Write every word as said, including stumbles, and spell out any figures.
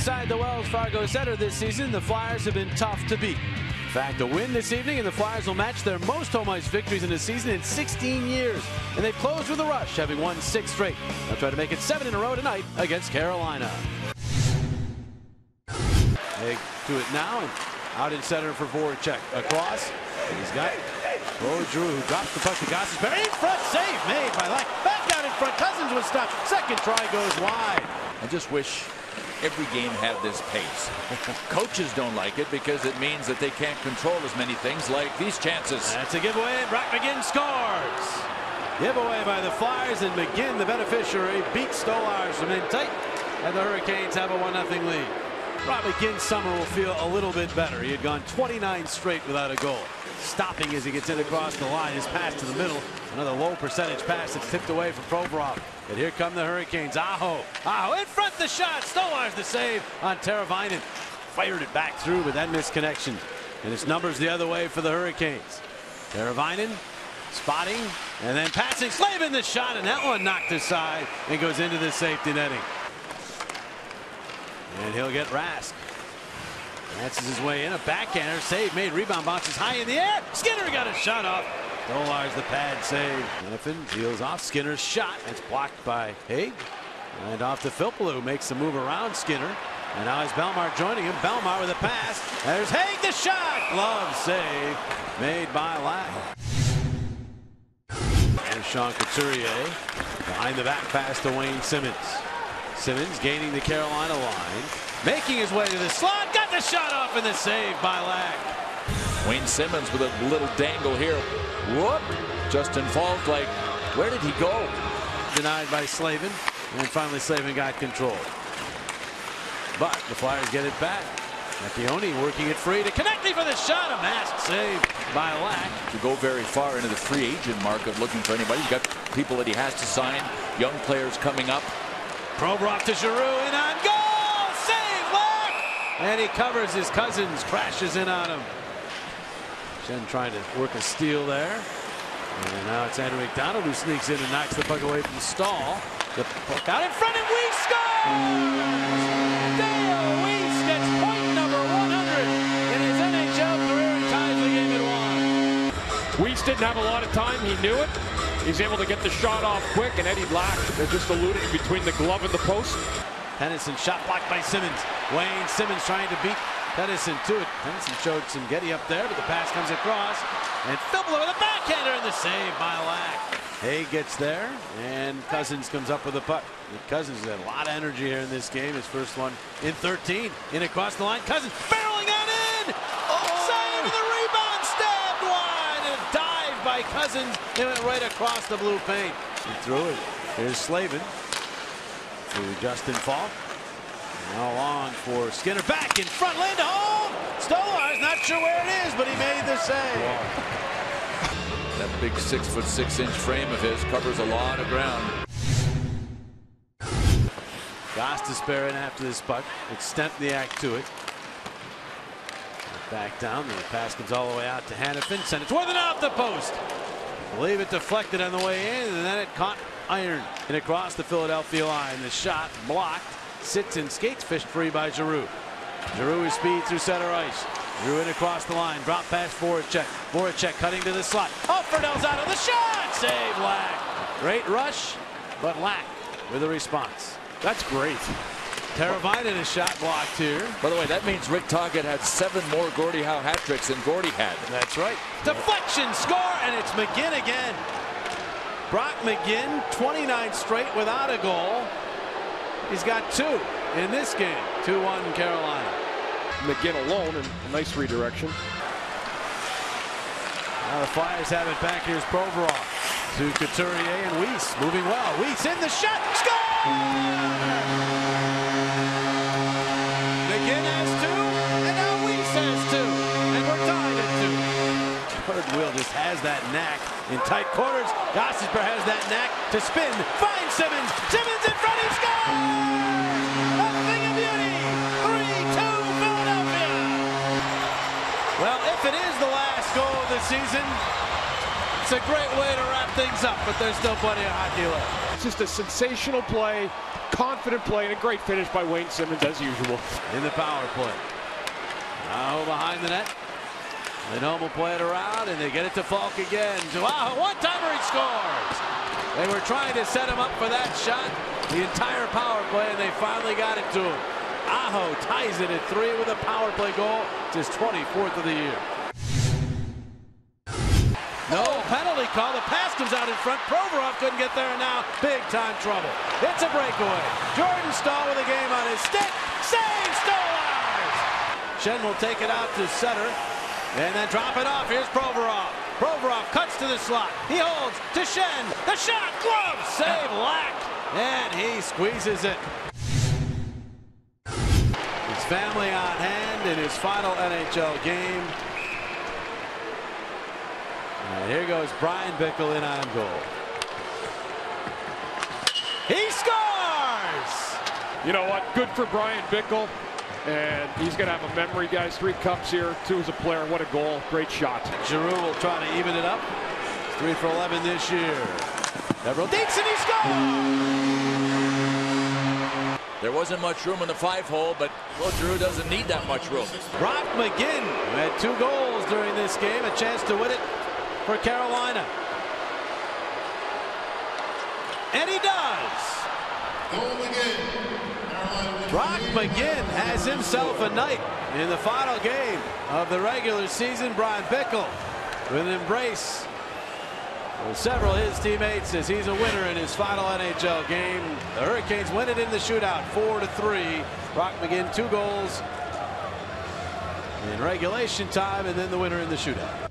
inside the Wells Fargo Center this season, the Flyers have been tough to beat. In fact, a win this evening and the Flyers will match their most home ice victories in a season in sixteen years. And they've closed with a rush, having won six straight. They'll try to make it seven in a row tonight against Carolina. They do it now, and out in center for Voracek. Across, and he's got oh, Drew, who drops the puck to Gostisbehere. In front, save made by Lack. Back out in front, Cousins was stopped. Second try goes wide. I just wish every game had this pace. Coaches don't like it because it means that they can't control as many things like these chances. That's a giveaway, and Brock McGinn scores. Giveaway by the Flyers, and McGinn, the beneficiary, beats Stolarz from in tight, and the Hurricanes have a one nothing lead. Brock McGinn's summer will feel a little bit better. He had gone twenty-nine straight without a goal. Stopping as he gets in across the line. His pass to the middle. Another low percentage pass that's tipped away from Provorov. And here come the Hurricanes. Aho. Aho in front, the shot. Stolarz the save on Teravainen. Fired it back through, but that missed connection. And it's numbers the other way for the Hurricanes. Teravainen spotting and then passing. Slavin the shot, and that one knocked aside and goes into the safety netting. And he'll get Rask. That's his way in. A backhander. Save made. Rebound bounces high in the air. Skinner got a shot off. Stolarz the pad save. Hanifin deals off Skinner's shot. That's blocked by Haig. And off to Filppula, who makes the move around Skinner. And now is Bellemare joining him. Bellemare with a pass. There's Haig, the shot. Glove save made by Lack. And Sean Couturier behind the back pass to Wayne Simmonds. Simmonds gaining the Carolina line, making his way to the slot, got the shot off, and the save by Lack. Wayne Simmonds with a little dangle here. Whoop! Justin Faulk, like, where did he go? Denied by Slavin, and finally Slavin got control. But the Flyers get it back. Macchione working it free to Konecny for the shot, a masked save by Lack. To go very far into the free agent market looking for anybody. He's got people that he has to sign, young players coming up. Provorov to Giroux, in on goal! Save, Lack! And he covers his Cousins, crashes in on him. Shen trying to work a steal there. And now it's Andrew McDonald who sneaks in and knocks the puck away from Stahl. The puck out in front, and Weiss scores! Dale Weiss gets point number one hundred in his N H L career and ties the game at one. Weiss didn't have a lot of time, he knew it. He's able to get the shot off quick, and Eddie Lack just eluded between the glove and the post. Tennyson shot blocked by Simmonds. Wayne Simmonds trying to beat Tennyson to it. Tennyson showed some Getty up there, but the pass comes across. And Filppula with a backhander, and the save by Lack. Haig gets there, and Cousins comes up with the puck. Cousins has had a lot of energy here in this game. His first one in thirteen. In across the line. Cousins barreling on in. Oh! Save the rebound, stabbed wide, and a dive by Cousins. It went right across the blue paint. He threw it. Here's Slavin to Justin Faulk. Now long for Skinner, back in front, Lindholm. Stolarz not sure where it is, but he made the save. That big six foot six inch frame of his covers a lot of ground. Gostisbehere in after this puck. It's Stempniak to it. Back down. The pass comes all the way out to Hanifin. Send it toward the off the post. I believe it deflected on the way in, and then it caught iron and across the Philadelphia line. The shot blocked. Sits and skates fished free by Giroux. Giroux is speed through center ice. Giroux in across the line. Drop pass Voracek. Voracek cutting to the slot. Oh, Fernell's out of the shot. Save Lack. Great rush, but Lack with a response. That's great. Teravainen is shot blocked here. By the way, that means Rick Tocchet had seven more Gordie Howe hat tricks than Gordie had. That's right. Deflection, score, and it's McGinn again. Brock McGinn, twenty-nine straight without a goal. He's got two in this game. two one Carolina. McGinn alone, and a nice redirection. Now the Flyers have it back. Here's Provorov to Couturier and Weiss. Moving well. Weiss in the shot. Score! McGinn has two, and now Weiss has two. And we're tied at two. Will just has that knack in tight quarters. Gostisbehere has that knack to spin. Finds Simmonds. Simmonds in front. He scores! A thing of beauty. three two Philadelphia. Well, if it is the last goal of the season, it's a great way to wrap things up, but there's still plenty of hockey left. just a sensational play, confident play, and a great finish by Wayne Simmonds as usual. In the power play. Aho behind the net. Lindholm will play it around, and they get it to Falk again. Wow, one-timer, he scores! They were trying to set him up for that shot the entire power play, and they finally got it to him. Aho ties it at three with a power play goal. It's his twenty-fourth of the year. No penalty call. The pass comes out in front. Provorov couldn't get there, and now big-time trouble. It's a breakaway. Jordan Staal with a game on his stick. Save Stolarz! Schenn will take it out to center. And then drop it off. Here's Provorov. Provorov cuts to the slot. He holds to Schenn. The shot, glove, save Lack. And he squeezes it. His family on hand in his final N H L game. And here goes Brian Bickell in on goal. He scores! You know what? Good for Brian Bickell. And he's going to have a memory, guys. Three cups here, two as a player. What a goal. Great shot. Giroux will try to even it up. Three for eleven this year. Everett Dixon, he scores! There wasn't much room in the five-hole, but well, Giroux doesn't need that much room. Brock McGinn, who had two goals during this game, a chance to win it for Carolina. And he does. Goal again. Brock McGinn has himself a night in the final game of the regular season. Brian Bickell with an embrace with several of his teammates as he's a winner in his final N H L game. The Hurricanes win it in the shootout four to three. Brock McGinn two goals in regulation time, and then the winner in the shootout.